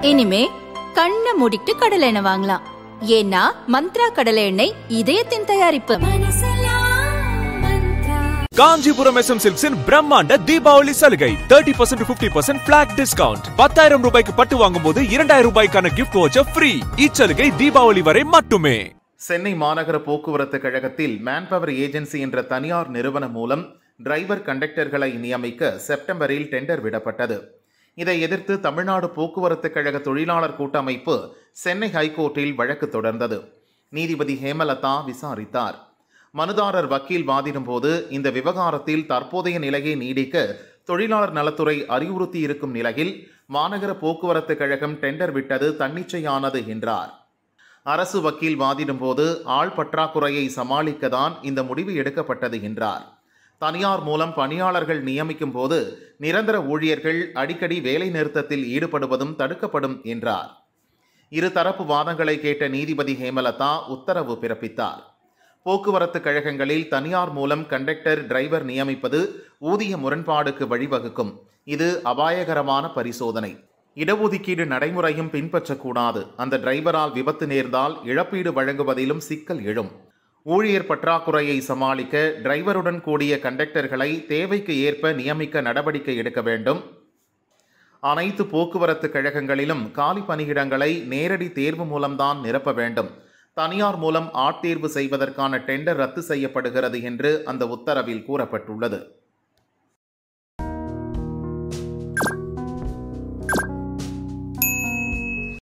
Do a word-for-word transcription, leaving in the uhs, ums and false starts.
இனிமே கண்ணை மூடிட்டு கடலை எண்ணெய் வாங்கலாம். ஏன்னா மந்த்ரா கடலை எண்ணெய் இதயத்தின் தயாரிப்பு. காஞ்சிபுரம் எஸ் எம் சில்க்ஸின் பிரம்மாண்ட தீபாவளி சலுகை முப்பது பர்சன்ட் to ஐம்பது பர்சன்ட் பிளாட் டிஸ்கவுண்ட். பத்தாயிரம் ரூபாய்க்கு பட்டு வாங்கும் போது இரண்டாயிரம் ரூபாய்க்கான கிஃப்ட் வவுச்சர் ஃப்ரீ. இச்சலுகை தீபாவளி வரை மட்டுமே. சென்னை மாநகர போக்குவரத்து கழகத்தில் மேன்பவர் ஏஜென்சி என்ற தனியார் நிறுவனம் மூலம் டிரைவர் கண்டக்டர்களை நியமிக்க செப்டம்பரில் டெண்டர் விடப்பட்டது. இதை எதிர்த்து தமிழ்நாடு போக்குவரத்து கழக தொழிலாளர் கூட்டமைப்பு சென்னை ஹைகோர்ட்டில் வழக்கு தொடர்ந்தது. நீதிபதி ஹேமலதா விசாரித்தார். மனுதாரர் வக்கீல் வாதிடும் போது இந்த விவகாரத்தில் தற்போதைய நிலையை நீடிக்க தொழிலாளர் நலத்துறை அறிவுறுத்தி இருக்கும் நிலையில் மாநகர போக்குவரத்து கழகம் டெண்டர் விட்டது தன்னிச்சையானது என்றார். அரசு வக்கீல் வாதிடும் போது ஆள் பற்றாக்குறையை சமாளிக்கத்தான் இந்த முடிவு எடுக்கப்பட்டது என்றார். தனியார் மூலம் பணியாளர்கள் நியமிக்கும் போது நிரந்தர ஊழியர்கள் அடிக்கடி வேலை நிறுத்தத்தில் ஈடுபடுவதும் தடுக்கப்படும் என்றார். இருதரப்பு வாதங்களை கேட்ட நீதிபதி ஹேமலதா உத்தரவு பிறப்பித்தார். போக்குவரத்து கழகங்களில் தனியார் மூலம் கண்டக்டர் டிரைவர் நியமிப்பது ஊதிய முரண்பாடுக்கு வழிவகுக்கும். இது அபாயகரமான பரிசோதனை. இடஒதுக்கீடு நடைமுறையும் பின்பற்றக்கூடாது. அந்த டிரைவரால் விபத்து நேர்ந்தால் இழப்பீடு வழங்குவதிலும் சிக்கல் எழும். ஊழியர் பற்றாக்குறையை சமாளிக்க டிரைவருடன் கூடிய கண்டக்டர்களை தேவைக்கு ஏற்ப நியமிக்க நடவடிக்கை எடுக்க வேண்டும். அனைத்து போக்குவரத்து கழகங்களிலும் காலி பணியிடங்களை நேரடி தேர்வு மூலம்தான் நிரப்ப வேண்டும். தனியார் மூலம் ஆட்தேர்வு செய்வதற்கான டெண்டர் ரத்து செய்யப்படுகிறது என்று அந்த உத்தரவில் கூறப்பட்டுள்ளது.